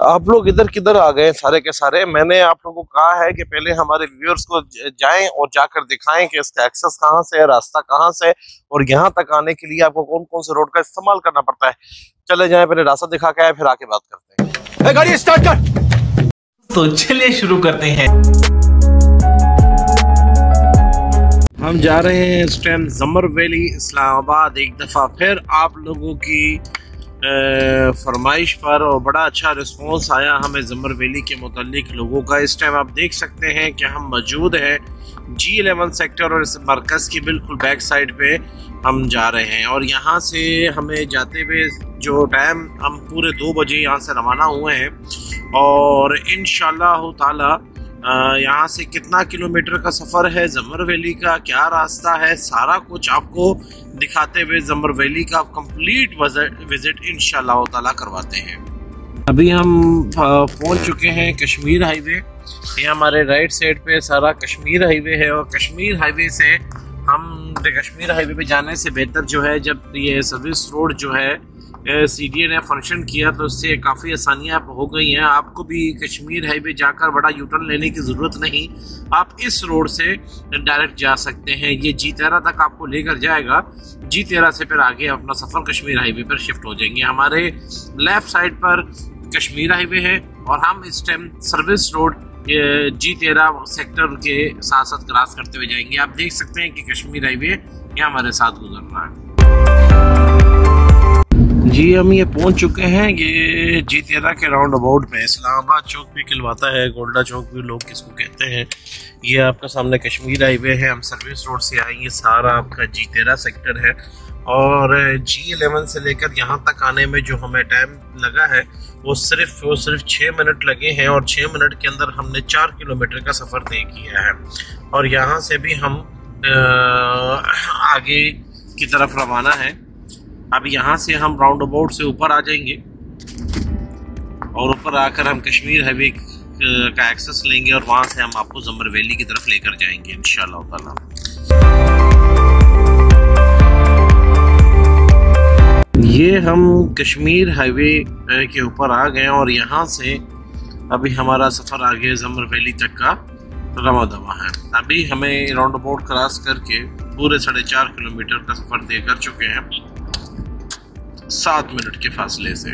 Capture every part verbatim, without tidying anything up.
आप लोग इधर किधर आ गए सारे के सारे। मैंने आप लोगों को कहा है कि पहले हमारे व्यूअर्स को जाएं और जाकर दिखाएं कि इसका एक्सेस कहां से है, रास्ता कहां से है और यहाँ तक आने के लिए आपको कौन कौन से रोड का इस्तेमाल करना पड़ता है। चले जाएं, पहले रास्ता दिखा के आए, फिर आके बात करते हैं। गाड़ी स्टार्ट कर। तो चलिए शुरू करते हैं। हम जा रहे हैं इस टाइम ज़मर वैली इस्लामाबाद। एक दफ़ा फिर आप लोगों की फरमाइश पर और बड़ा अच्छा रिस्पांस आया हमें ज़मर वैली के मुतालिक लोगों का। इस टाइम आप देख सकते हैं कि हम मौजूद हैं जी इलेवन सेक्टर और इस मरकज़ की बिल्कुल बैक साइड पे हम जा रहे हैं। और यहाँ से हमें जाते हुए जो टाइम हम पूरे दो बजे यहाँ से रवाना हुए हैं और इंशाअल्लाह ताला यहाँ से कितना किलोमीटर का सफ़र है, ज़मर वैली का क्या रास्ता है, सारा कुछ आपको दिखाते हुए ज़मर वैली का कंप्लीट विजिट इंशाअल्लाह ताला करवाते हैं। अभी हम पहुँच चुके हैं कश्मीर हाईवे। ये हमारे राइट साइड पे सारा कश्मीर हाईवे है और कश्मीर हाईवे से हम कश्मीर हाईवे पे जाने से बेहतर जो है, जब ये सर्विस रोड जो है सी डी ए ने फंक्शन किया तो उससे काफ़ी आसानियाँ हो गई हैं। आपको भी कश्मीर हाईवे जाकर बड़ा यूटर्न लेने की ज़रूरत नहीं, आप इस रोड से डायरेक्ट जा सकते हैं। ये जी तेरह तक आपको लेकर जाएगा। जी तेरह से फिर आगे अपना सफ़र कश्मीर हाईवे पर शिफ्ट हो जाएंगे। हमारे लेफ़्ट साइड पर कश्मीर हाईवे है और हम इस टाइम सर्विस रोड जी तेरह सेक्टर के साथ साथ क्रॉस करते हुए जाएंगे। आप देख सकते हैं कि कश्मीर हाईवे यहाँ हमारे साथ गुजर रहा है। जी हम ये पहुंच चुके हैं, ये जी तेरह के राउंड अबाउट में इस्लामाबाद चौक भी कहलवाता है, गोल्डा चौक भी लोग किसको कहते हैं। ये आपका सामने कश्मीर हाईवे है। हम सर्विस रोड से आए, ये सारा आपका जी तेरह सेक्टर है और जी इलेवन से लेकर यहाँ तक आने में जो हमें टाइम लगा है वो सिर्फ वो सिर्फ छः मिनट लगे हैं और छः मिनट के अंदर हमने चार किलोमीटर का सफ़र तय किया है। और यहाँ से भी हम आगे की तरफ रवाना है। अब यहाँ से हम राउंड अबाउट से ऊपर आ जाएंगे और ऊपर आकर हम कश्मीर हाईवे का एक्सेस लेंगे और वहाँ से हम आपको ज़मर वैली की तरफ लेकर जाएंगे इंशाअल्लाह ताला। ये हम कश्मीर हाईवे के ऊपर आ गए और यहाँ से अभी हमारा सफ़र आगे ज़मर वैली तक का रवा दवा है। अभी हमें राउंड अबाउट क्रॉस करके पूरे साढ़े चार किलोमीटर का सफ़र तय कर चुके हैं सात मिनट के फासले से।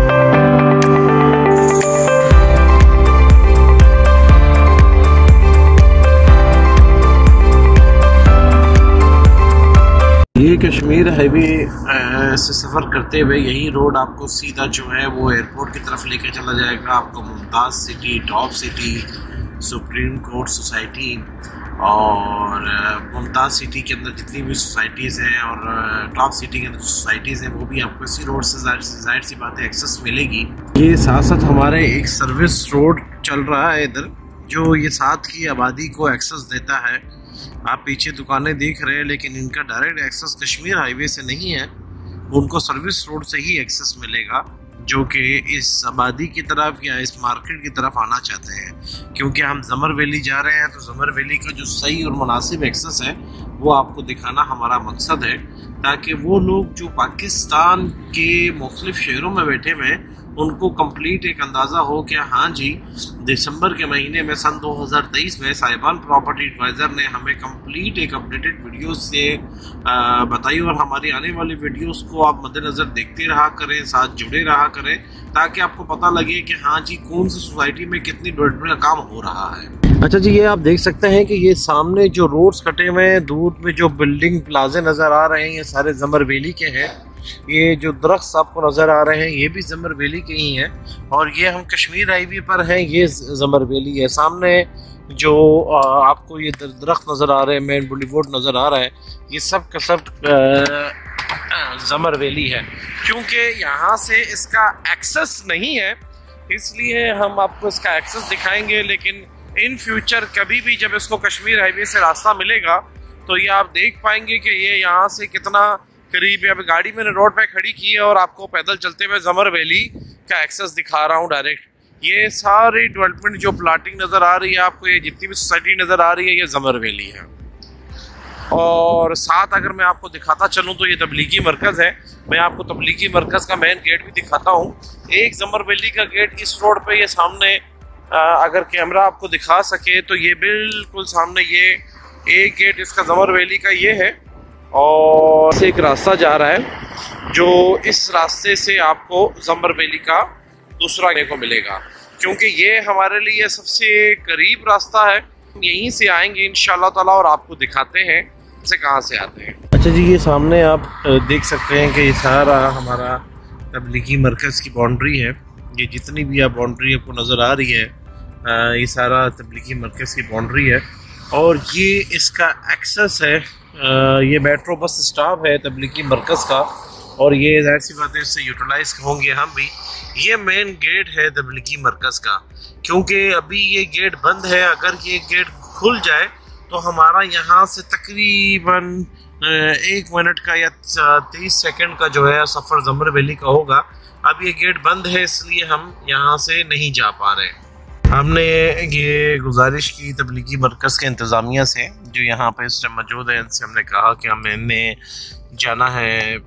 ये कश्मीर हाईवे से सफ़र करते हुए यही रोड आपको सीधा जो है वो एयरपोर्ट की तरफ लेके चला जाएगा। आपको Mumtaz City, Top City, Supreme Court Society और मुमताज़ सिटी के अंदर जितनी भी सोसाइटीज़ हैं और टॉप सिटी के अंदर सोसाइटीज़ हैं वो भी आपको इसी रोड से जाहिर सी बात है एक्सेस मिलेगी। ये साथ साथ हमारे एक सर्विस रोड चल रहा है इधर, जो ये साथ की आबादी को एक्सेस देता है। आप पीछे दुकानें देख रहे हैं लेकिन इनका डायरेक्ट एक्सेस कश्मीर हाईवे से नहीं है, उनको सर्विस रोड से ही एक्सेस मिलेगा जो कि इस आबादी की तरफ या इस मार्केट की तरफ आना चाहते हैं। क्योंकि हम ज़मर वैली जा रहे हैं तो ज़मर वैली का जो सही और मुनासिब एक्सेस है वो आपको दिखाना हमारा मकसद है, ताकि वो लोग जो पाकिस्तान के मुख्तलिफ शहरों में बैठे हुए हैं उनको कंप्लीट एक अंदाज़ा हो कि हाँ जी, दिसंबर के महीने में सन दो हज़ार तेईस में साहिबान प्रॉपर्टी एडवाइज़र ने हमें कंप्लीट एक अपडेटेड वीडियोस से बताई और हमारी आने वाली वीडियोस को आप मद्देनज़र देखते रहा करें, साथ जुड़े रहा करें, ताकि आपको पता लगे कि हाँ जी कौन सी सोसाइटी में कितनी डेवलपमेंट का काम हो रहा है। अच्छा जी, ये आप देख सकते हैं कि ये सामने जो रोड्स कटे हुए हैं, दूर में जो बिल्डिंग प्लाजे नज़र आ रहे हैं, ये सारे ज़मर वैली के हैं। ये जो दरख्त आपको नज़र आ रहे हैं ये भी ज़मर वैली के ही हैं और ये हम कश्मीर हाईवे पर हैं, ये ज़मर वैली है। सामने जो आपको ये दरख्त नज़र आ रहे हैं, मेन बॉलीवुड नज़र आ रहा है, ये सब का सब ज़मर वैली है। क्योंकि यहाँ से इसका एक्सेस नहीं है इसलिए हम आपको इसका एक्सेस दिखाएंगे, लेकिन इन फ्यूचर कभी भी जब इसको कश्मीर हाईवे से रास्ता मिलेगा तो ये आप देख पाएंगे कि ये यहाँ से कितना करीब है। अभी गाड़ी मैंने रोड पे खड़ी की है और आपको पैदल चलते हुए ज़मर वैली का एक्सेस दिखा रहा हूँ डायरेक्ट। ये सारी डेवलपमेंट जो प्लाटिंग नज़र आ रही है आपको, ये जितनी भी सोसाइटी नज़र आ रही है, ये ज़मर वैली है। और साथ अगर मैं आपको दिखाता चलूँ तो ये तबलीगी मरकज़ है। मैं आपको तबलीगी मरकज़ का मेन गेट भी दिखाता हूँ। एक ज़मर वैली का गेट इस रोड पे ये सामने, आ, अगर कैमरा आपको दिखा सके तो ये बिल्कुल सामने ये एक गेट इसका ज़मर वैली का ये है। और एक रास्ता जा रहा है जो इस रास्ते से आपको ज़मर वैली का दूसरा देखने को मिलेगा, क्योंकि ये हमारे लिए सबसे करीब रास्ता है। यहीं से आएंगे इंशाल्लाह ताला और आपको दिखाते हैं से कहाँ से आते हैं। अच्छा जी, ये सामने आप देख सकते हैं कि ये सारा हमारा तबलीगी मरकज़ की बाउंड्री है। ये जितनी भी आप बाउंड्री आपको नज़र आ रही है, ये सारा तबलीगी मरकज़ की बाउंड्री है। और ये इसका एक्सेस है, ये मेट्रो बस स्टॉप है तबलीगी मरकज़ का, और ये ज़ाहिर सी बात है इससे यूटिलाइज होंगे हम भी। ये मेन गेट है तबलीगी मरकज़ का, क्योंकि अभी ये गेट बंद है। अगर ये गेट खुल जाए तो हमारा यहाँ से तकरीबन एक मिनट का या तीस सेकंड का जो है सफ़र ज़मर वैली का होगा। अब ये गेट बंद है इसलिए हम यहाँ से नहीं जा पा रहे। हमने ये गुजारिश की तबलीगी मरकज़ के इंतज़ामिया से जो यहाँ पे इस टाइम मौजूद है, इनसे हमने कहा कि हमें जाना है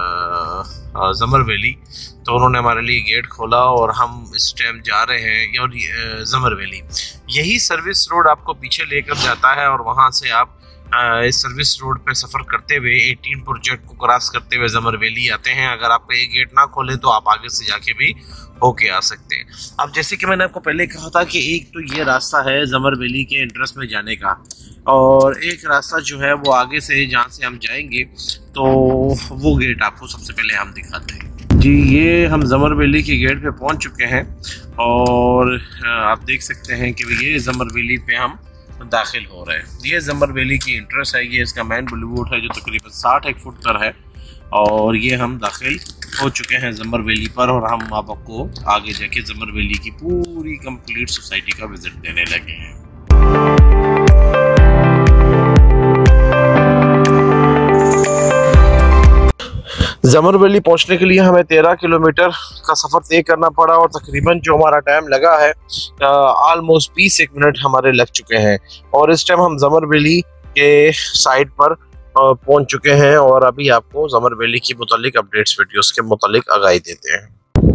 ज़मर वैली, तो उन्होंने हमारे लिए गेट खोला और हम इस टाइम जा रहे हैं और ज़मर वैली। यही सर्विस रोड आपको पीछे लेकर जाता है और वहाँ से आप इस सर्विस रोड पे सफ़र करते हुए अठारह प्रोजेक्ट को क्रॉस करते हुए ज़मर वैली आते हैं। अगर आपका ये गेट ना खोले तो आप आगे से जाके भी होके आ सकते हैं। अब जैसे कि मैंने आपको पहले कहा था कि एक तो ये रास्ता है ज़मर वैली के एंट्रेंस में जाने का, और एक रास्ता जो है वो आगे से जहाँ से हम जाएंगे तो वो गेट आपको सबसे पहले हम दिखाते हैं। जी, ये हम ज़मर वैली के गेट पे पहुँच चुके हैं और आप देख सकते हैं कि ये ज़मर वैली पे हम दाखिल हो रहे हैं। ये ज़मर वैली की एंट्रेंस है, ये इसका मेन बुलवुड है जो तकरीबन साठ एक फुट पर है, और ये हम दाखिल हो चुके हैं ज़मर वैली पर। और हम आपको आगे जाके ज़मर वैली की पूरी कंप्लीट सोसाइटी का विजिट देने लगे हैं। ज़मर वैली पहुंचने के लिए हमें तेरह किलोमीटर का सफ़र तय करना पड़ा और तकरीबन जो हमारा टाइम लगा है आलमोस्ट बीस एक मिनट हमारे लग चुके हैं। और इस टाइम हम ज़मर वैली के साइड पर पहुंच चुके हैं और अभी आपको ज़मर वैली की मुतालिक अपडेट्स वीडियोस के मुतालिक आगाही देते हैं।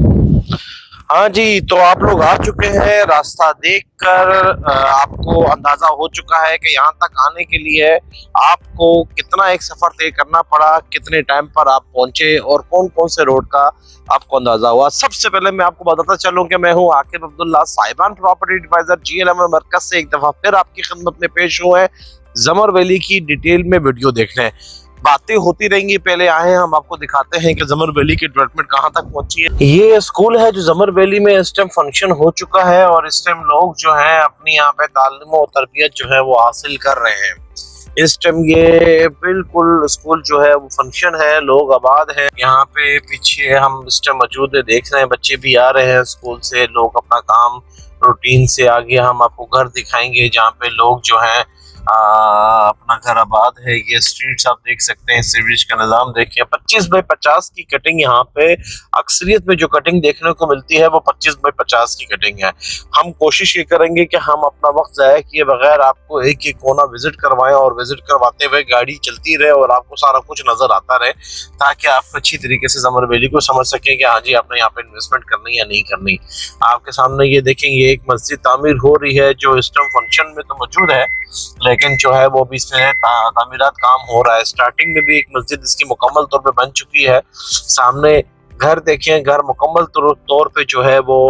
हाँ जी, तो आप लोग आ चुके हैं। रास्ता देखकर आपको अंदाजा हो चुका है कि यहाँ तक आने के लिए आपको कितना एक सफर तय करना पड़ा, कितने टाइम पर आप पहुंचे और कौन कौन से रोड का आपको अंदाजा हुआ। सबसे पहले मैं आपको बताता चलूं कि मैं हूं Aqib Abdullah, Sahiban property advisor G L M Markaz से एक दफा फिर आपकी खिदमत में पेश हुए हैं ज़मर वैली की डिटेल में वीडियो देखने। बातें होती रहेंगी, पहले आए हम आपको दिखाते हैं कि ज़मर वैली की डेवलपमेंट कहाँ तक पहुंची है। ये स्कूल है जो ज़मर वैली में इस टाइम फंक्शन हो चुका है और इस टाइम लोग जो हैं अपनी यहाँ पे तालीम और तरबियत जो है वो हासिल कर रहे हैं। इस टाइम ये बिल्कुल स्कूल जो है वो फंक्शन है, लोग आबाद हैं। यहाँ पे पीछे हम इस टाइम मौजूद है, देख रहे हैं बच्चे भी आ रहे हैं स्कूल से, लोग अपना काम रूटीन से आगे हम आपको घर दिखाएंगे जहाँ पे लोग जो हैं आ, अपना घर आबाद है। ये स्ट्रीट्स आप देख सकते हैं, सीवरेज का निज़ाम देखिए। पच्चीस बाई पचास की कटिंग यहाँ पे अक्सरियत में जो कटिंग देखने को मिलती है वो पच्चीस बाई पचास की कटिंग है। हम कोशिश ये करेंगे कि हम अपना वक्त ज़ाया किए बगैर आपको एक एक कोना विजिट करवाएं और विजिट करवाते हुए गाड़ी चलती रहे और आपको सारा कुछ नजर आता रहे, ताकि आप अच्छी तरीके से ज़मर वैली को समझ सकें कि हाँ जी आपने यहाँ पे इन्वेस्टमेंट करनी या नहीं करनी। आपके सामने ये देखें, ये एक मस्जिद तामीर हो रही है जो इस टाइम फंक्शन में तो मौजूद है, लेकिन जो है वो भी इसमें तामीरात काम हो रहा है। स्टार्टिंग में भी एक मस्जिद इसकी मुकम्मल तौर पे बन चुकी है। सामने घर देखें, घर मुकम्मल तौर पे जो है वो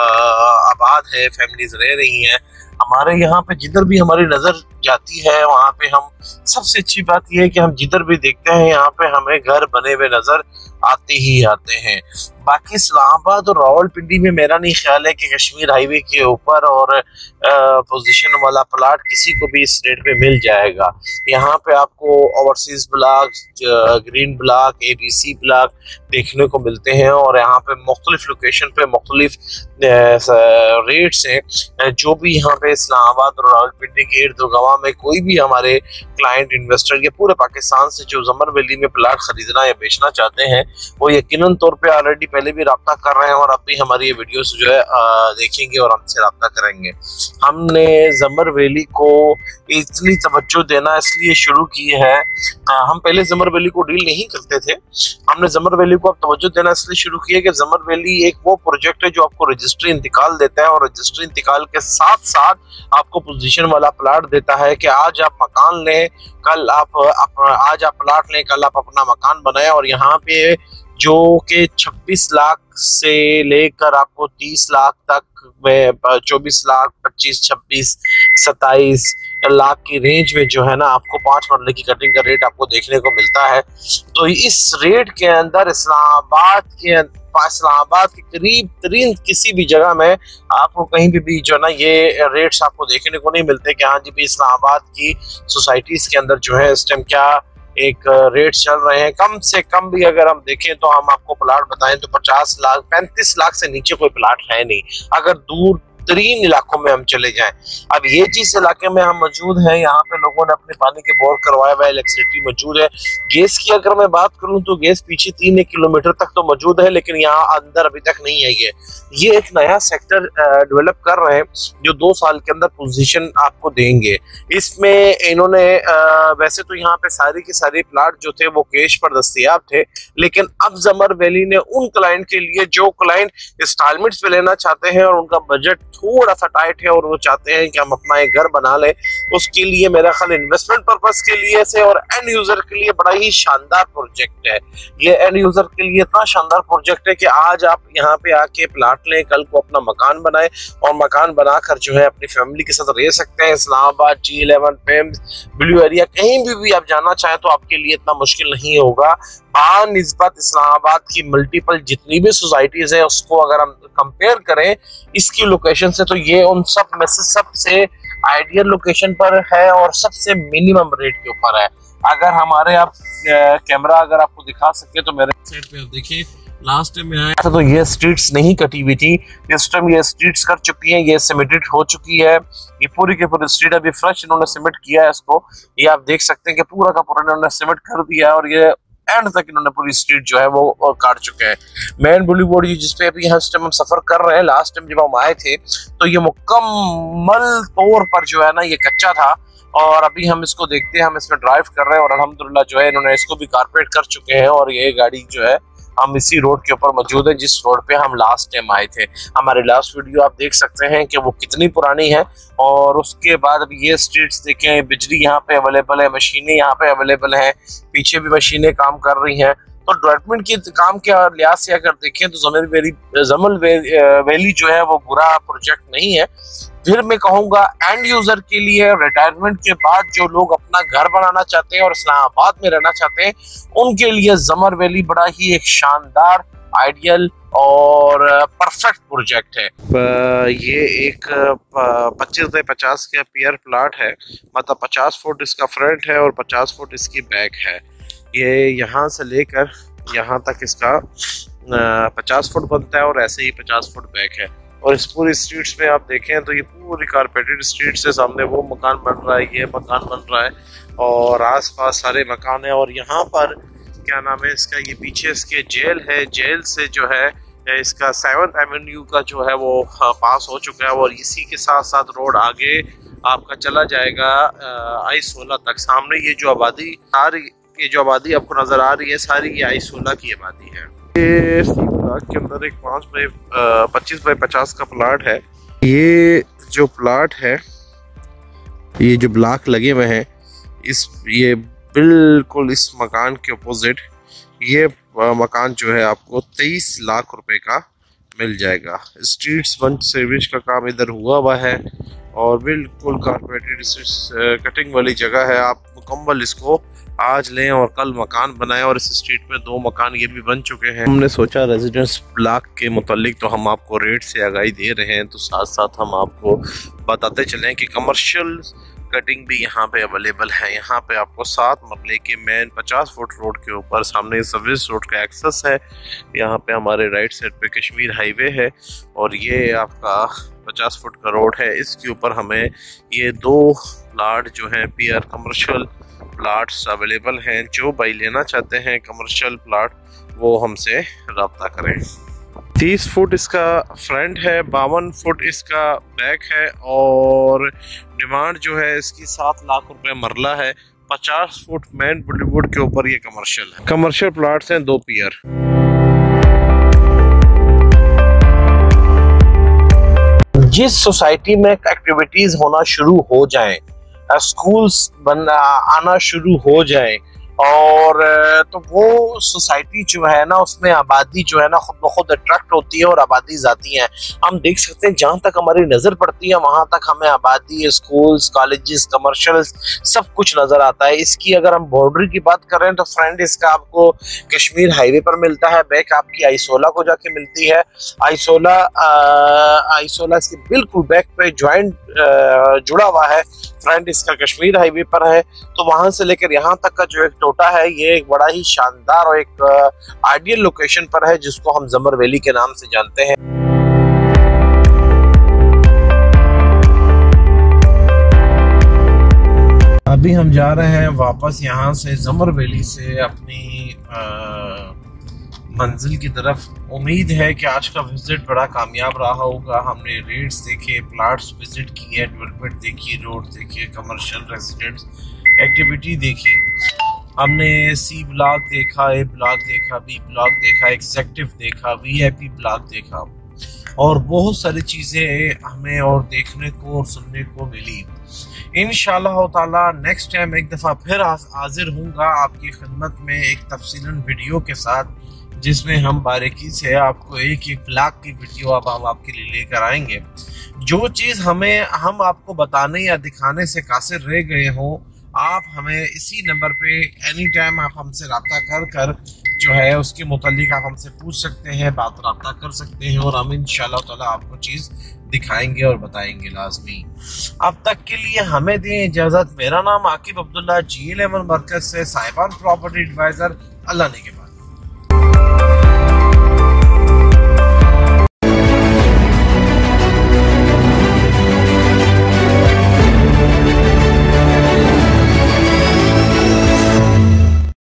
आबाद है, फैमिलीज रह रही हैं। हमारे यहाँ पे जिधर भी हमारी नजर जाती है वहाँ पे हम, सबसे अच्छी बात यह है कि हम जिधर भी देखते हैं यहाँ पे हमें घर बने हुए नजर आते ही आते हैं। बाकी इस्लामाबाद और रावलपिंडी में मेरा नहीं ख्याल है कि कश्मीर हाईवे के ऊपर और पोजीशन वाला प्लाट किसी को भी इस रेट पे मिल जाएगा। यहाँ पे आपको overseas block, green block, ABC block देखने को मिलते हैं और यहाँ पे मुख्तलिफ लोकेशन पे मुख्तलिफ रेट्स हैं। जो भी यहाँ पे इस्लामाबाद और रावलपिंडी के इर्द गिर्द में कोई भी हमारे क्लाइंट इन्वेस्टर या पूरे पाकिस्तान से जो जमर वैली में प्लाट खरीदना या बेचना चाहते हैं वो यकीनन तौर पे ऑलरेडी पहले भी रब्ता कर रहे हैं और अब भी हमारी ये वीडियोस जो है देखेंगे और हमसे रब्ता करेंगे। हमने जमर वैली को इतनी तवज्जो देना इसलिए शुरू की है, हम पहले जमर वैली को डील नहीं करते थे, हमने जमर वैली को अब तवज्जो देना इसलिए शुरू किया कि जमर वैली एक वो प्रोजेक्ट है जो आपको रजिस्ट्री इंतकाल देता है और रजिस्ट्री इंतकाल के साथ साथ आपको पोजीशन वाला प्लाट देता है कि आज आप मकान लें, कल आप, आप आज आप प्लाट लें, कल आप अपना मकान बनाएं। और यहाँ पे जो कि छब्बीस लाख से लेकर आपको तीस लाख तक में, चौबीस लाख, पच्चीस, छब्बीस, सत्ताईस लाख की रेंज में जो है ना आपको पांच मरले की कटिंग का रेट आपको देखने को मिलता है। तो इस रेट के अंदर इस्लामाबाद के इस्लामाबाद के करीब तरीन किसी भी जगह में आपको कहीं भी, भी जो है ना ये रेट्स आपको देखने को नहीं मिलते कि हाँ जी भी इस्लामाबाद की सोसाइटीज के अंदर जो है इस टाइम क्या एक रेट चल रहे हैं। कम से कम भी अगर हम देखें तो हम आपको प्लाट बताएं तो पचास लाख पैंतीस लाख से नीचे कोई प्लाट है नहीं अगर दूर तरीन इलाकों में हम चले जाएं। अब ये जिस इलाके में हम मौजूद हैं यहाँ पे लोगों ने अपने पानी के बोर करवाए हुए, इलेक्ट्रिसिटी मौजूद है। गैस की अगर मैं बात करूं तो गैस पीछे तीन एक किलोमीटर तक तो मौजूद है लेकिन यहाँ अंदर अभी तक नहीं आई है। ये एक नया सेक्टर डेवलप कर रहे हैं जो दो साल के अंदर पोजीशन आपको देंगे। इसमें इन्होंने वैसे तो यहाँ पे सारी की सारी प्लाट जो थे वो कैश पर दस्तयाब थे, लेकिन अब जमर वैली ने उन क्लाइंट के लिए जो क्लाइंट इंस्टॉलमेंट्स पे लेना चाहते हैं और उनका बजट थोड़ा सा टाइट है और वो चाहते हैं कि हम अपना एक घर बना लें, उसके लिए मेरा ख्याल इन्वेस्टमेंट पर्पस के लिए से और एंड यूजर के लिए बड़ा ही शानदार प्रोजेक्ट है। ये एंड यूजर के लिए इतना शानदार प्रोजेक्ट है कि आज आप यहाँ पे आके प्लाट लें, कल को अपना मकान बनाएं और मकान बनाकर जो है अपनी फैमिली के साथ रह सकते हैं। Islamabad, G eleven, PIMS, Blue Area कहीं भी भी आप जाना चाहें तो आपके लिए इतना मुश्किल नहीं होगा। बानिस्बत इस्लामाबाद की मल्टीपल जितनी भी सोसाइटीज है उसको अगर हम कंपेयर करें इसकी लोकेशन से तो ये उन सब में से सबसे आइडियल लोकेशन पर है और सबसे मिनिमम रेट के ऊपर है। अगर हमारे आप कैमरा अगर आपको दिखा सके तो मेरे साइड पे आप देखिए, लास्ट टाइम में आया था तो ये स्ट्रीट्स नहीं कटी हुई थी, इस टाइम ये स्ट्रीट्स कट चुकी हैं, ये सीमेंटेड हो चुकी है। ये पूरी की पूरी स्ट्रीट अभी फ्रेश इन्होंने सीमेंट किया है इसको, ये आप देख सकते हैं कि पूरा का पूरा इन्होंने सीमेंट कर दिया है और ये एंड तक इन्होंने पूरी स्ट्रीट जो है वो काट चुके हैं। मेन बॉलीवुड जिसपे अभी हम टाइम हम सफर कर रहे हैं, लास्ट टाइम जब हम आए थे तो ये मुकम्मल तौर पर जो है ना ये कच्चा था और अभी हम इसको देखते हैं, हम इसमें ड्राइव कर रहे हैं और अल्हम्दुलिल्लाह जो है इन्होंने इसको भी कारपेट कर चुके हैं और ये गाड़ी जो है हम इसी रोड के ऊपर मौजूद है जिस रोड पे हम लास्ट टाइम आए थे। हमारी लास्ट वीडियो आप देख सकते हैं कि वो कितनी पुरानी है और उसके बाद अब ये स्ट्रीट्स देखें, बिजली यहाँ पे अवेलेबल है, मशीनें यहाँ पे अवेलेबल हैं, पीछे भी मशीनें काम कर रही हैं। तो डेवलपमेंट के काम के लिहाज से अगर देखें तो जमर वैली जमर वैली जो है वो बुरा प्रोजेक्ट नहीं है। फिर मैं कहूँगा एंड यूजर के लिए रिटायरमेंट के बाद जो लोग अपना घर बनाना चाहते हैं और इस्लामाबाद में रहना चाहते हैं उनके लिए जमर वैली बड़ा ही एक शानदार, आइडियल और परफेक्ट प्रोजेक्ट है। ये एक पच्चीस बाई पचास का पियर प्लाट है, मतलब पचास फुट इसका फ्रंट है और पचास फुट इसकी बैक है। ये यहाँ से लेकर यहाँ तक इसका पचास फुट बनता है और ऐसे ही पचास फुट बैक है। और इस पूरी स्ट्रीट्स में आप देखें तो ये पूरी कारपेटेड स्ट्रीट से सामने वो मकान बन रहा है, ये मकान बन रहा है और आसपास सारे मकान है। और यहाँ पर क्या नाम है इसका, ये पीछे इसके जेल है, जेल से जो है इसका सेवंथ एवेन्यू का जो है वो पास हो चुका है और इसी के साथ साथ रोड आगे आपका चला जाएगा आई सोलह तक। सामने ये जो आबादी सारी ये जो आबादी आपको नजर आ रही है सारी ये आई सोलह की आबादी है। ये प्लाट के अंदर एक पाँच बाई पच्चीस बाई पचास का प्लाट है। ये जो प्लाट है, ये जो ब्लॉक लगे हुए हैं, इस ये बिल्कुल इस मकान के अपोजिट ये मकान जो है आपको तेईस लाख रुपए का मिल जाएगा। स्ट्रीट्स वन सर्विस का काम इधर हुआ हुआ है और बिल्कुल कारपेटेड कटिंग वाली जगह है। आप मुकम्मल इसको आज लें और कल मकान बनाएं और इस स्ट्रीट में दो मकान ये भी बन चुके हैं। हमने सोचा रेजिडेंस ब्लॉक के मुतालिक तो हम आपको रेट से आगाही दे रहे हैं, तो साथ साथ हम आपको बताते चलें कि कमर्शियल कटिंग भी यहाँ पे अवेलेबल है। यहाँ पे आपको सात मरले के मेन पचास फुट रोड के ऊपर सामने सर्विस रोड का एक्सेस है। यहाँ पे हमारे राइट साइड पे कश्मीर हाईवे है और ये आपका पचास फुट का रोड है। इसके ऊपर हमें ये दो प्लाट जो हैं पीआर कमर्शियल प्लाट्स अवेलेबल हैं। जो भाई लेना चाहते हैं कमर्शियल प्लाट वो हमसे रब्ता करें। तीस फुट इसका फ्रंट है, बावन फुट इसका बैक है और डिमांड जो है इसकी सात लाख रुपए मरला है। पचास फुट मेन बॉलीवुड के ऊपर ये कमर्शियल है। कमर्शियल प्लाट्स हैं दो पीआर। जिस सोसाइटी में एक्टिविटीज होना शुरू हो जाएं, स्कूल्स बनना आना शुरू हो जाएं और तो वो सोसाइटी जो है ना उसमें आबादी जो है ना खुद ब खुद अट्रैक्ट होती है और आबादी जाती है। हम देख सकते हैं जहाँ तक हमारी नज़र पड़ती है वहाँ तक हमें आबादी, स्कूल्स, कॉलेजेस, कमर्शियल्स सब कुछ नज़र आता है। इसकी अगर हम बॉर्डर की बात करें तो फ्रंट इसका आपको कश्मीर हाईवे पर मिलता है, बैक आपकी आइसोला को जाके मिलती है। आइसोला आइसोला इसके बिल्कुल बैक पे ज्वाइंट जुड़ा हुआ है। फ्रंट इसका कश्मीर हाईवे पर है तो वहां से लेकर यहाँ तक का जो एक टोटा है ये एक बड़ा ही शानदार और एक आइडियल लोकेशन पर है जिसको हम जमर वैली के नाम से जानते हैं। अभी हम जा रहे हैं वापस यहाँ से जमर वैली से अपनी आ, मंजिल की तरफ। उम्मीद है कि आज का विजिट बड़ा कामयाब रहा होगा। हमने रेट्स देखे, प्लाट्स विजिट किए, डेवलपमेंट देखी, रोड देखे, कमर्शियल रेजिडेंट्स एक्टिविटी देखी। हमने सी ब्लॉक देखा, ए ब्लॉक देखा, बी ब्लॉक देखा, एग्जेक्टिव देखा, वीआईपी ब्लॉक देखा और बहुत सारी चीज़ें हमें और देखने को और सुनने को मिली। इंशाअल्लाह ताला नेक्स्ट टाइम एक दफ़ा फिर हाजिर हूँगा आपकी खिदमत में एक तफसीलन वीडियो के साथ जिसमें हम बारीकी से आपको एक एक ब्लॉक की वीडियो अब हम आपके लिए लेकर आएंगे। जो चीज़ हमें हम आपको बताने या दिखाने से कासिर रह गए हो आप हमें इसी नंबर पे एनी टाइम आप हमसे रब्ता कर कर जो है उसके मुतालिक आप हमसे पूछ सकते हैं, बात रब्ता कर सकते हैं और हम इंशाअल्लाह ताला आपको चीज़ दिखाएंगे और बताएंगे लाजमी। अब तक के लिए हमें दें इजाज़त। मेरा नाम Aqib Abdullah, G L M Markaz से साहिबान प्रॉपर्टी एडवाइज़र। अल्लाह ने के